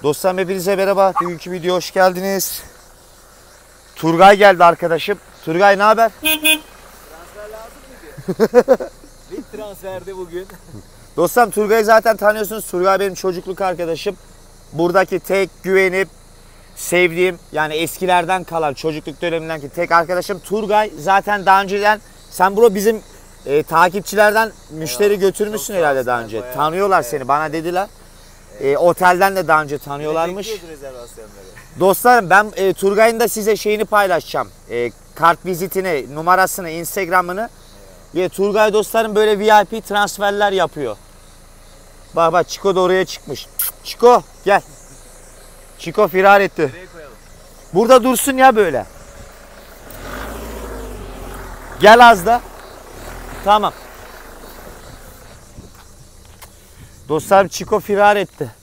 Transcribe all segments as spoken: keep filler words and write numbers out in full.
Dostlarım hepinize merhaba. Bugünkü videoya hoş geldiniz. Turgay geldi arkadaşım. Turgay ne haber? Transfer lazım mıydı? Bir transferde bugün. Dostlarım Turgay'ı zaten tanıyorsunuz. Turgay benim çocukluk arkadaşım. Buradaki tek güvenip sevdiğim, yani eskilerden kalan çocukluk döneminden ki tek arkadaşım Turgay. Zaten daha önceden sen bro bizim e, takipçilerden müşteri evet, götürmüşsün herhalde daha önce. Bayağı, tanıyorlar evet, seni, bana dediler. Evet. E, otelden de daha önce tanıyorlarmış. Dostlarım ben e, Turgay'ın da size şeyini paylaşacağım. E, kart vizitini, numarasını, Instagram'ını. Evet. Turgay dostlarım böyle V I P transferler yapıyor. Bak bak Çiko da oraya çıkmış. Çiko gel. Çiko firar etti. Burada dursun ya böyle. Gel az da. Tamam. Dostlarım Çiko firar etti.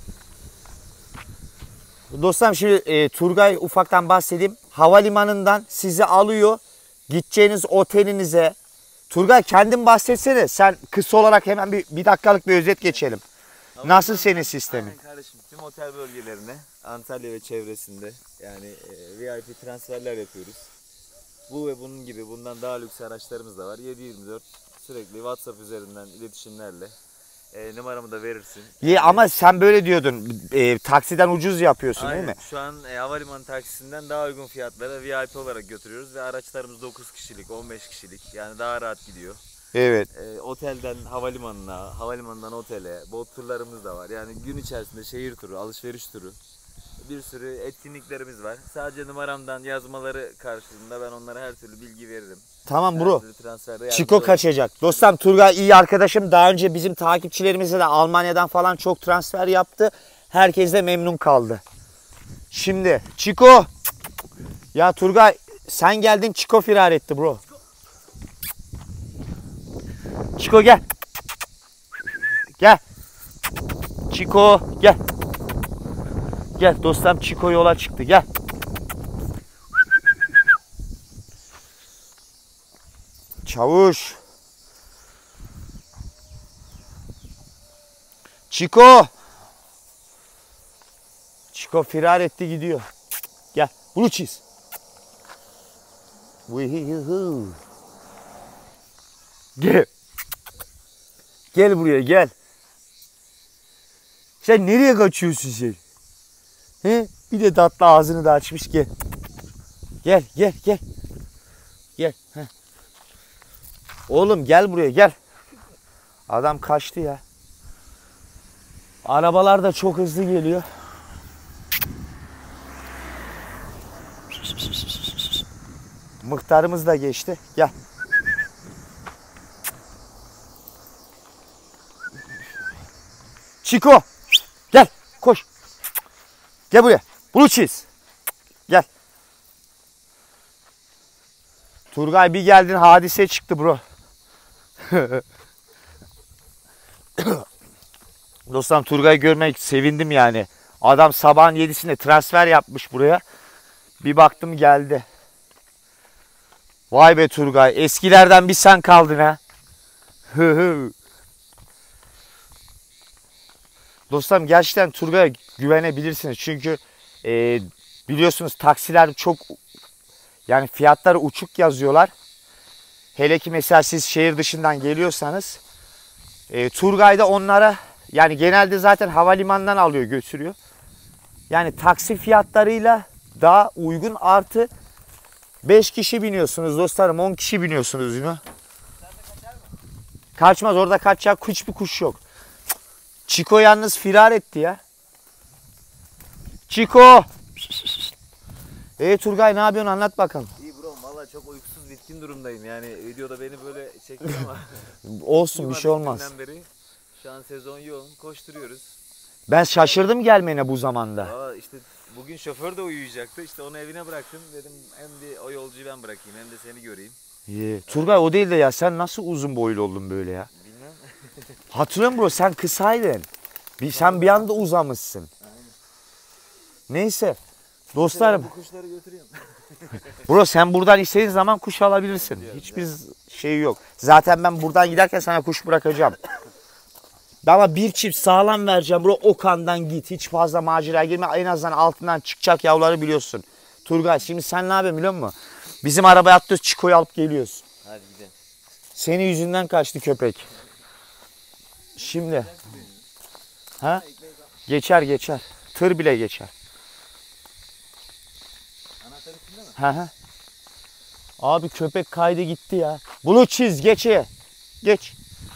Dostlarım şimdi e, Turgay ufaktan bahsedeyim. Havalimanından sizi alıyor. Gideceğiniz otelinize. Turgay kendin bahsetsene. Sen kısa olarak hemen bir, bir dakikalık bir özet geçelim. Havalimanı, nasıl senin sistemin? Aynen kardeşim. Tüm otel bölgelerine, Antalya ve çevresinde yani e, V I P transferler yapıyoruz. Bu ve bunun gibi bundan daha lüks araçlarımız da var. yedi yirmi dört sürekli WhatsApp üzerinden iletişimlerle. E, numaramı da verirsin. İyi ama sen böyle diyordun. E, taksiden ucuz yapıyorsun. Aynen, değil mi? Şu an e, havalimanı taksisinden daha uygun fiyatlara V I P olarak götürüyoruz ve araçlarımız dokuz kişilik, on beş kişilik, yani daha rahat gidiyor. Evet. E, otelden havalimanına, havalimanından otele, bot turlarımız da var. Yani gün içerisinde şehir turu, alışveriş turu, bir sürü etkinliklerimiz var. Sadece numaramdan yazmaları karşılığında ben onlara her türlü bilgi veririm. Tamam bro. Çiko kaçacak. Dostum Turgay iyi arkadaşım. Daha önce bizim takipçilerimize de Almanya'dan falan çok transfer yaptı. Herkes de memnun kaldı. Şimdi Çiko. Ya Turgay sen geldin, Çiko firar etti bro. Çiko gel. Gel. Çiko gel. Gel dostum, Çiko yola çıktı. Gel. Çavuş. Çiko. Çiko firar etti gidiyor. Gel. Bunu çiz. Gel. Gel buraya gel. Sen nereye kaçıyorsun sen? He? Bir de tatlı ağzını da açmış, gel. Gel gel gel. Gel. Heh. Oğlum gel buraya gel. Adam kaçtı ya. Arabalar da çok hızlı geliyor. Mıhtarımız da geçti. Gel. Çiko. Gel. Koş. Gel buraya. Bunu çiz. Gel. Turgay bir geldin hadise çıktı bro. Dostum Turgay'ı görmek sevindim yani. Adam sabahın yedisinde transfer yapmış buraya. Bir baktım geldi. Vay be Turgay. Eskilerden bir sen kaldın ha. Dostum gerçekten Turgay'a güvenebilirsiniz. Çünkü e, biliyorsunuz taksiler çok, yani fiyatları uçuk yazıyorlar. Hele ki mesela siz şehir dışından geliyorsanız e, Turgay da onlara, yani genelde zaten havalimanından alıyor götürüyor. Yani taksi fiyatlarıyla daha uygun, artı beş kişi biniyorsunuz dostlarım, on kişi biniyorsunuz yine. Kaçmaz, orada kaçacak hiçbir kuş yok. Çiko yalnız firar etti ya. Çiko. Eee Turgay ne yapıyorsun, anlat bakalım. İyi bro, valla çok uykusuz bitkin durumdayım yani, videoda beni böyle çekti ama. Olsun, bir şey olmaz. Beri, şu an sezon yoğun, koşturuyoruz. Ben şaşırdım gelmene bu zamanda. Valla işte bugün şoför de uyuyacaktı, işte onu evine bıraktım, dedim hem bir o yolcuyu ben bırakayım hem de seni göreyim. İyi. Turgay o değil de ya, sen nasıl uzun boylu oldun böyle ya? Bilmem. Hatırlıyor musun bro, sen kısaydın. Bir, sen bir anda uzamışsın. Aynen. Neyse. Dostlarım. Bu kuşları götürüyorum. Bro sen buradan istediğin zaman kuş alabilirsin. Hiçbir şey yok. Zaten ben buradan giderken sana kuş bırakacağım. Ama bir çift sağlam vereceğim bro, Okan'dan git. Hiç fazla macera girme. En azından altından çıkacak yavruları biliyorsun. Turgay şimdi sen ne yapıyorsun biliyor musun? Bizim arabaya atlıyoruz, Çiko'yu alıp geliyoruz. Hadi gidelim. Senin yüzünden kaçtı köpek. Şimdi. Ha? Geçer geçer. Tır bile geçer. Anahtar içinde mi? Hı hı. Abi köpek kaydı gitti ya. Bunu çiz, geç ye. Geç.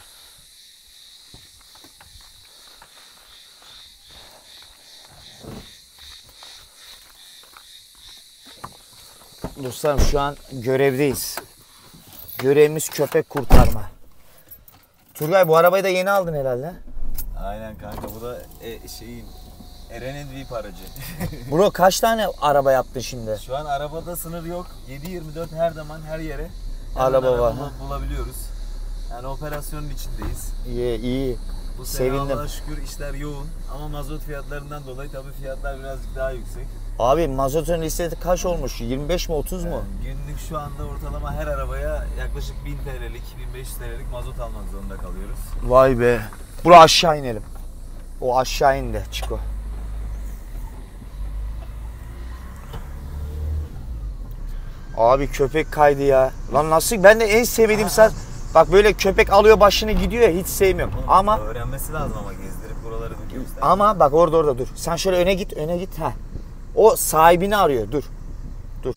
Dostlarım şu an görevdeyiz. Görevimiz köpek kurtarma. Turgay bu arabayı da yeni aldın herhalde. Aynen kanka, bu da e, şeyin Eren'in V I P aracı. Bro kaç tane araba yaptın şimdi? Şu an arabada sınır yok. yedi yirmi dört her zaman her yere Araba araba var, bul- ha? bulabiliyoruz. Yani operasyonun içindeyiz. İyi iyi. Bu sene Sevindim. Allah'a şükür işler yoğun ama mazot fiyatlarından dolayı tabii fiyatlar birazcık daha yüksek. Abi mazotun listesi kaç olmuş? yirmi beş mi otuz mu? Yani günlük şu anda ortalama her arabaya yaklaşık bin T L'lik, bin beş yüz T L'lik mazot almak zorunda kalıyoruz. Vay be. Bura aşağı inelim. O aşağı indi Çiko. Abi köpek kaydı ya. Lan nasıl? Ben de en sevdiğim sen. Bak böyle köpek alıyor başını gidiyor ya, hiç sevmiyorum. Onu Ama öğrenmesi lazım ama gezdirip buraları bir göster. ama bak orada orada dur. Sen şöyle öne git, öne git ha. O sahibini arıyor. Dur. Dur.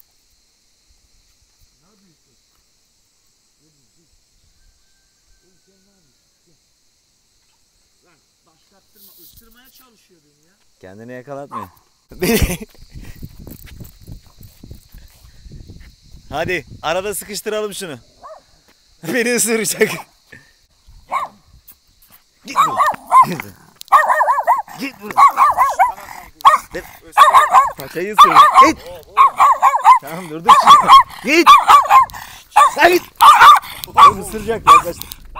Başlattırma, ısırmaya çalışıyor beni ya. Kendini yakalatmıyor. Hadi arada sıkıştıralım şunu. Beni ısıracak. Git buradan. Git buradan. Paçayı ısır. Git. Tamam dur dur. Git. Sen git. Oğlum ısıracak yaklaş.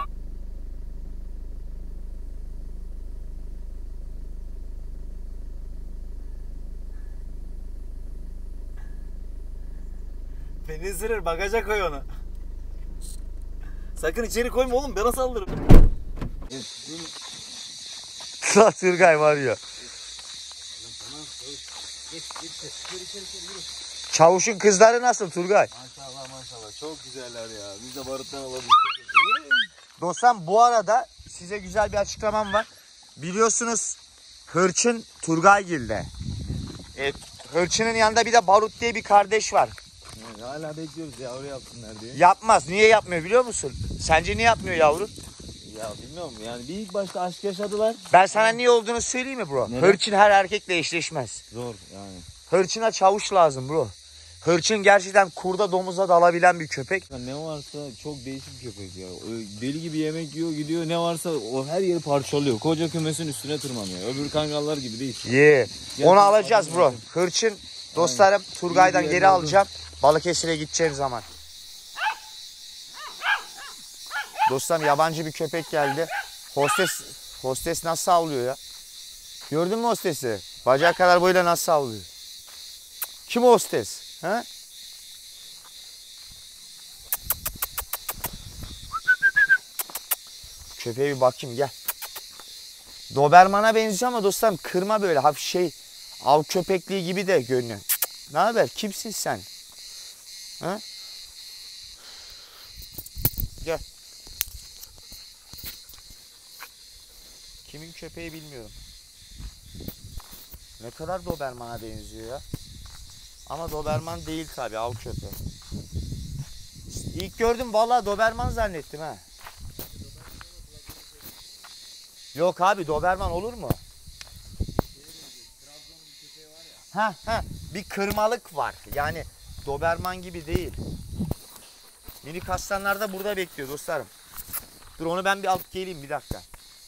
Beni ısırır, bagaja koy onu. Sakın içeri koyma oğlum, bana saldırır. Turgay var ya. Çavuşun kızları nasıl Turgay? Maşallah maşallah, çok güzeller ya. Biz de baruttan alabiliriz. Dostum bu arada size güzel bir açıklamam var. Biliyorsunuz Hırçın Turgaygil'de. E, Hırçın'ın yanında bir de Barut diye bir kardeş var. Evet, hala bekliyoruz yavru yapsınlar diye. Yapmaz. Niye yapmıyor biliyor musun? Sence niye yapmıyor yavru? Ya bilmiyorum yani, bir ilk başta aşk yaşadılar. Ben sana niye olduğunu söyleyeyim mi bro? Neden? Hırçın her erkekle eşleşmez. Zor yani. Hırçına çavuş lazım bro. Hırçın gerçekten kurda domuza dalabilen bir köpek. Ya ne varsa çok değişik bir köpek ya. O deli gibi yemek yiyor, gidiyor, ne varsa o her yeri parçalıyor. Koca kümesin üstüne tırmanıyor. Öbür kangallar gibi değil. Ye. Gel, Onu alacağız alalım bro. abi. Hırçın dostlarım Turgay'dan İyi bir geri yer alacağım. Balıkesir'e gideceğim zaman. Dostlarım yabancı bir köpek geldi. Hostes hostes nasıl avlıyor ya? Gördün mü hostesi? Bacak kadar boyuyla nasıl avlıyor? Kim o hostes? Ha? Köpeğe bir bakayım gel. Doberman'a benziyor ama dostlarım kırma böyle hafif şey av köpekliği gibi de görünüyor. Ne haber? Kimsin sen? Ha? Gel. Kimin köpeği bilmiyorum. Ne kadar Doberman'a benziyor ya. Ama Doberman değil tabi, av köpeği. İlk gördüm vallahi Doberman zannettim ha. Yok abi Doberman olur mu? Ha ha bir kırmalık var. Yani Doberman gibi değil. Minik aslanlar da burada bekliyor dostlarım. Dur onu ben bir alıp geleyim bir dakika.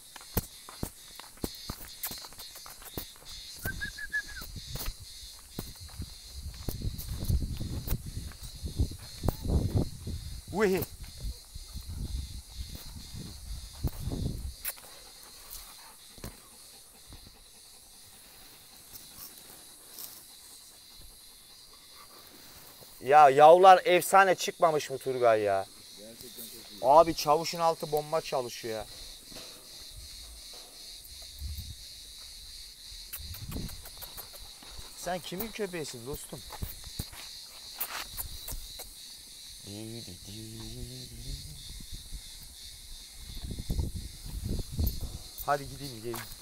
Uhi. Ya yavrular efsane çıkmamış mı Turgay ya? Gerçekten çok iyi. Abi çavuşun altı bomba çalışıyor ya. Sen kimin köpeğisin dostum? Hadi gideyim gelin.